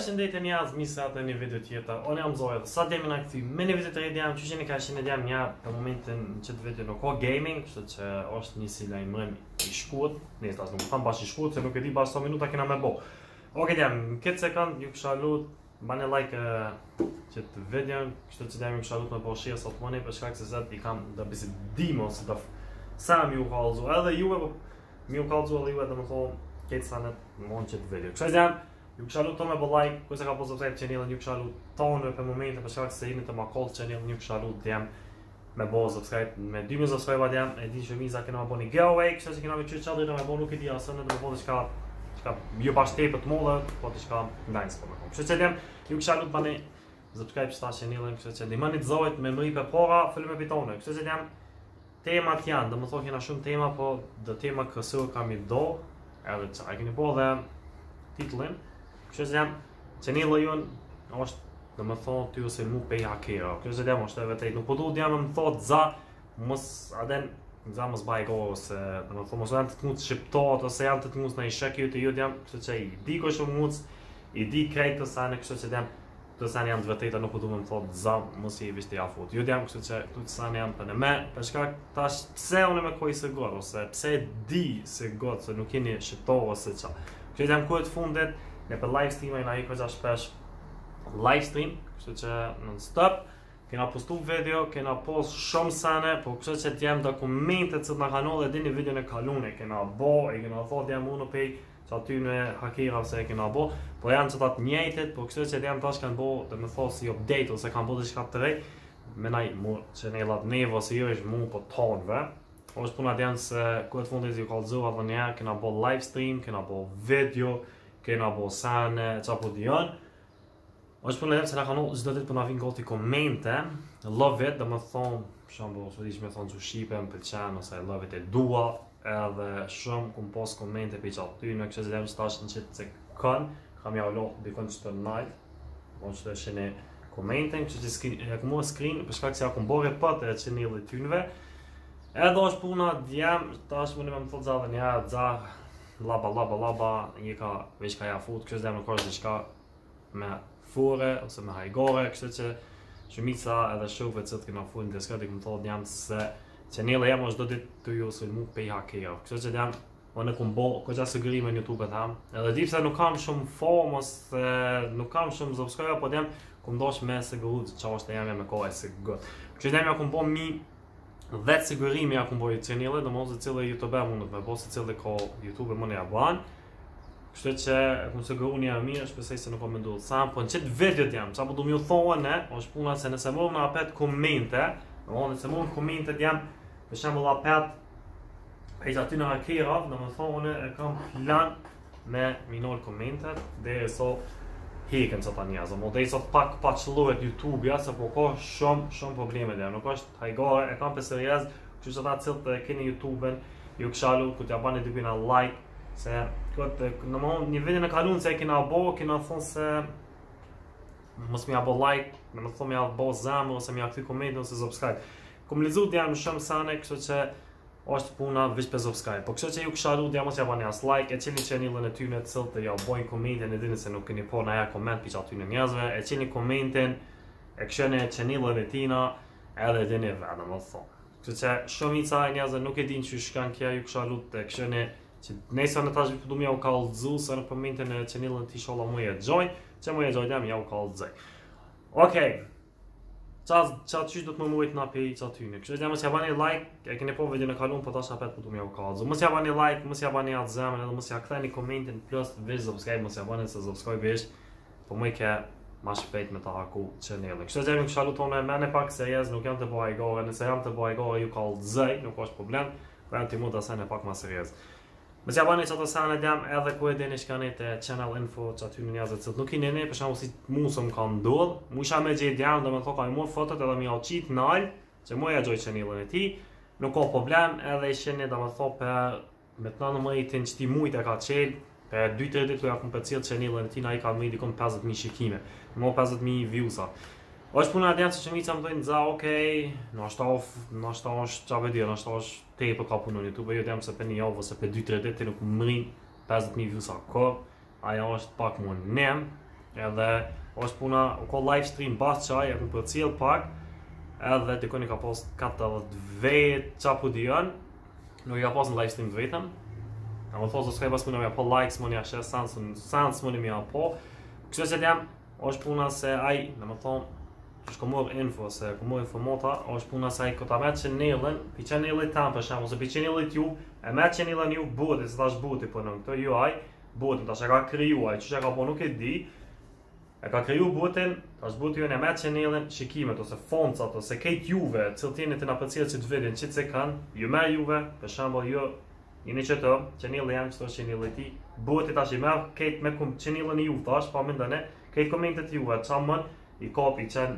Përshëndetje njerëz, mirë se ardhët në një video tjetër. Unë jam Zoja dhe sot jemi në kthy me një video të re jam, që jeni ka shënë jam ja për momentin në këtë video nuk ka gaming, kështu që është një si lajmërim i shkurt. Nëse nuk kam bash i shkurt, se nuk e di bash sa minuta kena me bë. Okej, jam këtë sekond ju kisha lut bani like këtë video, kështu që jam kisha lut me bë share sot mëne për shkak se zot I kam da bisedimo se da sa më u kallzu, edhe ju më u kallzu edhe ju edhe më thon këtë sa në mund këtë video. Kështu jam ju kisha lut me bë like, kush e ka pas subscribe channelin, ju kisha lut tonë për momentin për shkak se jeni të ma call channelin, ju kisha lut jam me bë subscribe me 2000 subscribe jam, e di shumica kena bënë giveaway, kështu që kena me çu çadë me bë nuk e di asë në të bëj diçka jo pas tepër të mëdha, po diçka nice po më kom. Kështu që jam ju kisha lut bani subscribe channelin, kështu që ndihmoni të zohet me mëri për para, fillim me pitone. Kështu që jam temat janë, domethënë kena shumë tema, po do tema kësaj kam I do, edhe çaj keni po dhe titullin. Kështu që jam channel-i jon është domethënë ty ose mu pe hakera. Kështu që jam është vërtet nuk po duhet jam më thot za mos aden za mos baj ose domethënë mos janë të tmuc shqiptar ose janë të tmuc në shekë të jot jam, kështu që I di ko shumë muc, I di krejt të sanë, kështu që jam të sanë janë të vërteta nuk po duhet më thot za mos I vishte ja fut. Jot jam kështu që këtu të sanë janë për me, për shkak tash pse unë më koj se god ose pse di se god se nuk jeni shqiptar ose ça. Kështu jam ku të fundet në për live stream ai ko za shpesh live stream, kështu që non stop kena postu video, kena post shumë sane, po kështu që t'jem dokumentet që t'na kanë dhe dini videon e kalune, kena bo, e kena thot jam unë pej që aty në hakera se e kena bo, po janë që ta të njejtit, po kështu që t'jem tash kanë bo dhe me thos si update ose kanë bo dhe shka të rej, menaj mu që ne lat nevo se jo ishë mu po tonve, është puna t'jem se këtë fundit ju kalëzua dhe njerë, kena bo live stream, kena bo video, kena bo sane, qa po dion. Është për se na kanë çdo ditë për na vinë gati komente, love it, dhe më thonë, për shembull, ose diç më thonë që shipe, më pëlqen ose love it e dua, edhe shumë kum pos komente për çfarë ty, në kështu që jam stash në çet se kanë, kam ja ulë dikon çto night, mos të shënë komenten, kështu që ja kum screen, për shkak se ja kum bërë pa të channel-i tynve. Edhe është puna djam, tash më më thotë zallën ja, za laba, një ka veç ka ja fut, kështu që nuk ka diçka me fure ose me hajgore, kështu që shumica edhe shokëve që të kena full në Discord I këmë thotë jam se channel-e jam është do ditë të ju sulmu pej hakera, kështu që jam unë e këmë bo këgja sëgërime në YouTube e tham, edhe di pse nuk kam shumë fame ose nuk kam shumë subscriber, po jam këmë dosh me sëgëru që është jam me kohë e sëgët, kështu që jam ja këmë bo mi 10 sigurimi ja këmë bojë channel-e, dhe mos e cilë YouTube mundet me bo se cilë ko YouTube e mëne ja ban. Kështu që këmë siguru një mirë, shpesej se nuk o mendu sa, po në qëtë videot jam, qa po du m'ju thonë, është puna se nëse më në apet komente, nëse më në komente jam, për shembull apet, pejtë aty në hakera, dhe më thonë, e kam plan me minor komentet, dhe e so heken që ta njëzë, mo dhe i sot pak pa qëllohet YouTube, ja, se po ka shumë probleme dhe, nuk është hajgare, e kam për seriez, kështu që ta cilë të keni YouTube-en, ju këshalu, ku t'ja bani dykujna like, se këtë, në moment, një video në kalun se e kena bo, kena thonë se mos mi ja bo like, me më thonë mi ja bo zemë, ose mi ja këty komentin, ose subscribe. Kom lizu t'jam shumë sane, kështu që është puna vish për subscribe. Po kështu që ju kësha ru, mos ja bani as like, e qeni channelin e tyne të cilë të ja bojnë komentin, e dini se nuk keni po në ja koment për që aty në njëzve, e qeni komentin, e këshene channelin e tina, edhe dini vedë, më thonë. Kështu që shumica e njëzve nuk e din që shkan kja, ju kësha ru të këshene që nëse në tash du m'ja u kallëzu se në përminte në channelin ti sholla mu e gjoj, që mu e gjoj jam ja u kallëzaj. Okej, qa qysh do të më mujt nga pej qa tyne. Kështë që mos ja bani like, e keni po video në kalun, po tash apet du m'ja u kallëzu. Mos ja bani like, mos ja bani atë zemën, edhe mos ja ktheni komentin, plus vish subscribe, mos ja bani se subscribe vish, po mu i ke ma shpejt me ta haku channelin. Kështë që jam kësha lutone mene pak se jes, nuk jam të bëha i gore, nëse jam të bëha i gore ju kallëzaj, nuk është problem, po jam të mu të asene pak ma seriez. Mos ja bani çato sanë jam edhe ku e dini shkani te channel info që aty në njerëzit që nuk I nene, për shembull si mu s'm ka ndodh, mu isha me gjet jam dhe më thoka ai mua fotot edhe më qit nal, që mua ja gjoj channelin e tij, nuk ka problem, edhe I sheni dhe më thon për me të nanë më I tin çti mujt e ka çel, për 2-3 ditë ja kum për cilë channelin e tij, ai ka më dikon 50000 shikime, më 50000 views-a. është puna e që shumica më thojnë za okej, nashta është qa vedi, nashta është te për ka punu në YouTube, jo t'jam se për një javë ose për 2-3 ditë nuk më rrin 50.000 views a ko, aja është pak më nem, Edhe është puna u ka live stream pas çaj, e ku përcjell pak. Edhe dikoni ka pas 40 vet çapu dion. Nuk ka pas në live stream vetëm. A më thosë s'ka pas punë me po likes, më një sans më një po. Kështu që jam është puna se ai, domethënë është komor info se komor informata, është puna se ai kur ta merr channelin, pi channelit tam për shembull, ose pi channelit ju, e merr channelin ju botë, se tash botë po në këto ju ai, botën tash e ka krijuar, çuçi ka po nuk e di. E ka kriju botën, tash botë ju e merr channelin, shikimet ose foncat ose këtë juve, cilëtinë të na përcjell që të vedin çit se kanë, ju merr juve, për shembull ju jeni çeto, channeli jam çto channeli ti, botë tash i merr këtë me channelin e ju tash, pa mendane, këtë komentet juve, çamën i kapi që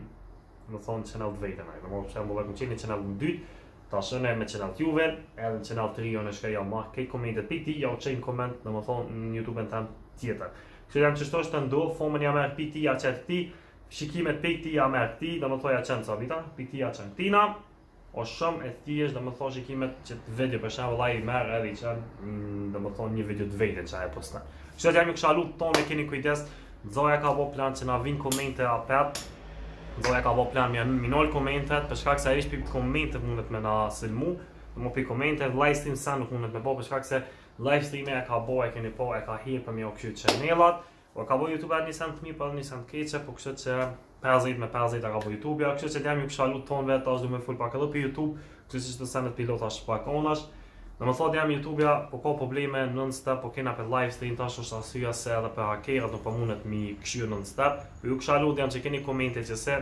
më thonë channel të vetën ai, për shembull ku qeni channel në dytë, tash ne me channel të juve, edhe në channel 3 unë shkoj ja marr këtë komentet pi ti, ja u çejm koment, domethënë në YouTube-n tan tjetër. Kështu jam çështo është të ndodh, formën ja merr pi ti, ja çet ti, shikimet pi ti ja merr ti, domethënë ja çan sabita, pi ti ja çan tina. O shumë e thjesht, domethënë shikimet që të video për shembull ai merr edhe i çan, domethënë një video të vetën që ai poston. Kështu jam ju kshalu tonë keni kujdes. Zoja ka bo plan që na vinë komente apet. Zoja ka bo plan me minol komentet, për shkak se ai shpi komente mundet me na sëlmu. Më pi komente, live stream sa nuk mundet me bo, për shkak se live stream e ka bo, e keni po, e ka hir për me o kështu channelat. O ka bo YouTube një sen të mi, për një sen të keqe, po kështu që 50 me 50 e ka bo YouTube, kështu që jam ju pëshalu tonë vetë, tash du me full pak edhe për YouTube, kështu që të senet pilota shpak onash. Në më thot jam YouTube-ja, po ka probleme non-stop, po kena për live stream, tash është asyja se edhe për hakerat nuk po mundet mi këshyrë non-stop. Ju këshalu jam që keni komente që se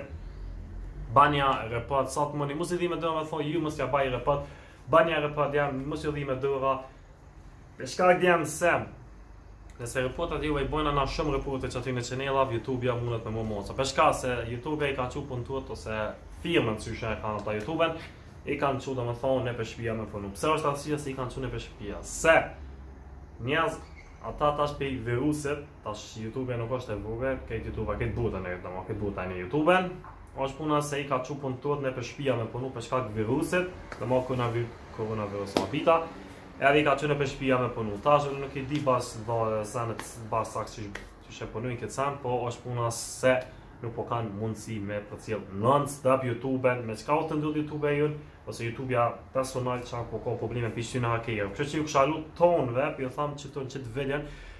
banja report, sa të mëni, mos i dhime dëra me thonë, ju mos ja baj report, banja report jam, mos i dhime dëra. Për shkak jam se, nëse reportat ju e i bojna na shumë reporte që aty në channelav, YouTube-ja mundet me më moca. Për shkak se YouTube-ja i ka që puntuat ose firmën që e kanë ata YouTube-en, i kanë që me thonë në për shpia me punu. Pse është arsye se i kanë që në për shpia? Se njerëz, ata tash për viruset, tash YouTube nuk është e vogël, këtë YouTube-a, këtë butën e këtë butën e YouTube-en, është puna se i ka që puntuat në për shpia me punu për shkak viruset, dhe ma koronavirus ma pita, edhe i ka që në për shpia me punu. Tash nuk i di bas zanet bas saks që shë punujnë këtë san, po është puna se nuk po kanë mundësi me përcjell non-stop YouTube-en, me çka të ndodh YouTube-e jun, ose YouTube-ja personal që po ka probleme pishtë në hakerë. Kështu që ju kisha lut tonëve, ju tham që tonë që të vedjen,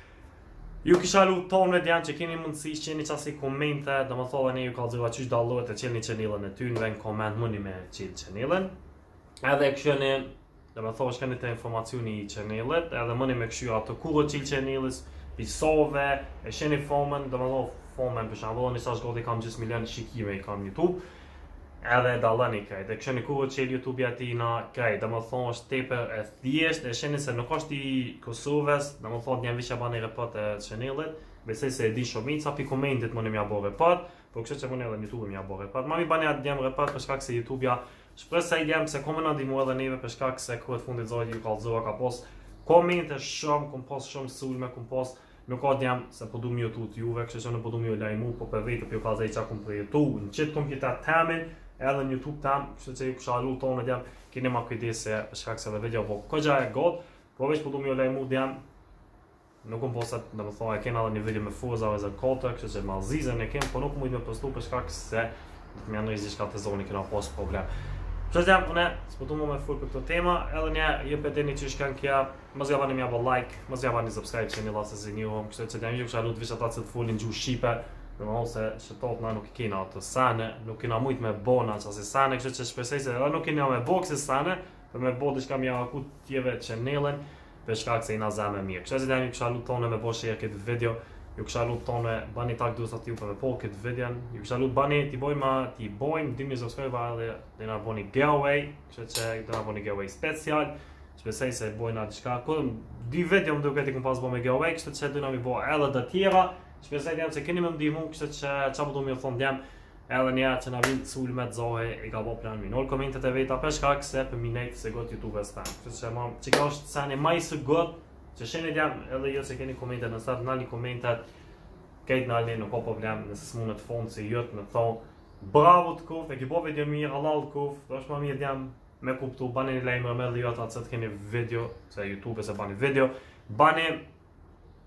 ju kisha lut tonëve dhe janë që keni mundësi, që jeni qasi komente, dhe më thonë ne ju ka zëva qysh dallohet e qelni channelën e ty, në ven koment mëni me qelë channelën. Edhe këshëni, dhe më thonë shkeni të informacioni i channelet, edhe mëni me këshu ato kurë qelë channelës, pisove, e sheni formën, dhe më thonë formën për shembull, nëse as gati kam 10 milion shikime i kam YouTube, edhe dallani krejt. E këshoni kurrë që YouTube-ja tina krejt, domethënë është tepër e thjeshtë, e sheni se nuk është i Kosovës, domethënë jam veç bani report e channelit, besoj se e di shumica pi komentet më m'ja bë report, por kështu që më edhe YouTube m'ja bë report. Mami bani atë jam report për shkak se YouTube-ja shpresoj jam se komë na ndihmoi edhe neve për shkak se kur fundit zoti ju kallzova ka pos komente shumë, kom pos shumë sulme, kom pos nuk ka jam se po du mi jutut juve, kështu që nuk po du mi ju lajmu, po për vetë për ju ka zej qa kom për jetu, në qitë kompjuter temin, edhe në YouTube tem, kështu që ju kësha lu tonë jam, keni ma kujdes se shkak se dhe video po këgja e god, po veç po du mi ju lajmu jam, nuk kom posat, dhe më thonë, e kena edhe një video me Forza Horizon 4, kështu që ma zizën e kem, po nuk mujt me postu për shkak se më janë rizdi shka të zoni kena pos problem. Kështu jam, une, s'po du mu me full për këto tema, edhe një jep e deni që shkan kja, mos ja bani mja bë like, mos ja bani subscribe që një lasë se një hom, kështu që jam ju kësha lut visha ta që të fullin gjuhë Shqipe, dhe më honë se shëtot na nuk i kena ato sane, nuk kena mujt me bona që asë sane, kështu që shpesej se edhe nuk kena me bo kësi sane, për me bo dhe shka mja akut tjeve channelin, për shkak se i na zame mirë. Kështu që jam ju kësha lut tonë me bo share këtë video, ju kisha lut tonë bani tak duhet aty për me po këtë videon. Ju kisha lut bani ti bojmë 2000 subscriber dhe na bëni giveaway, kështu që do na bëni giveaway special. Shpresoj se bojna diçka. Ku dy video më duket i kum pas bë me giveaway, kështu që do na mi bë edhe të tjera. Shpresoj jam se keni më ndihmu, kështu që çfarë do më thon jam edhe një që na vin sulme të zohe i ka bë plan minol komentet e veta për shkak se për minejt se got YouTube-s tan. Kështu që mam çka është sani më së got që sheni jam edhe jo se keni komente në start nani komentat këtë nalni nuk ka problem nëse s'munët fond se jot me thonë bravo të kuf, e ki bo video mirë, halal të kuf, do është ma mirë jam me kuptu, bani një lejmë me dhe jota që të keni video, se YouTube se bani video, bani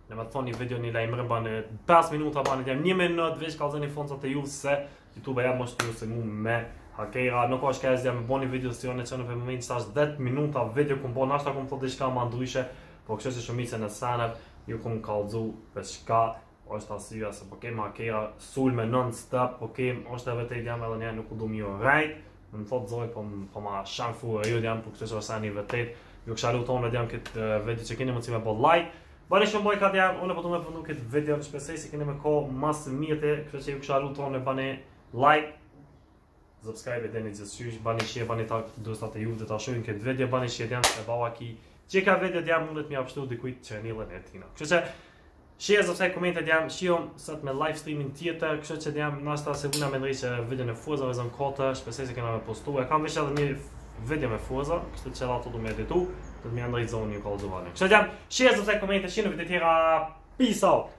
När man tar ni video ni lämnar bara 5 minuter bara ni nie minut već kao ni fonca te juse YouTube ja možete ju se mu me hakera no kosh ka zjam boni video si one çon në moment sa 10 minuta video kom bo nashta kom thotë diçka më ndryshe, po kështu se shumica në sanat ju kom kallzu për çka është arsyeja se po kem hakera sulme non stop, po kem është edhe te jam edhe ne nuk u do mi right, më thotë zoj po ma shanfu ju jam po kështu se sa ni vërtet ju kisha luton edhe jam këtë video që keni mundësi me bë like. Bani shumë boj ka jam, unë po të më përnu këtë video, shpresoj se keni me kohë mas mirë, kështu që ju kisha luton e bani like, subscribe dhe një gjithësysh, bani share, bani ta dostat e ju dhe ta shohin këtë video, bani share jam se bava ki që ka video jam mundet mi apështu dikujt që nilën e tina. Kështu që share, subscribe, komentet jam, shiom sot me live streaming tjetër, kështu që jam nashta se vuna me ndri që video në Forza Horizon 4, shpresoj se kena me postu, e kam vesh edhe një video me Forza, kështu që ato do me editu, do të më ndri zonë një kallëzovane. Kështu që jam share, subscribe, komentet, shihem në video tjera, peace out!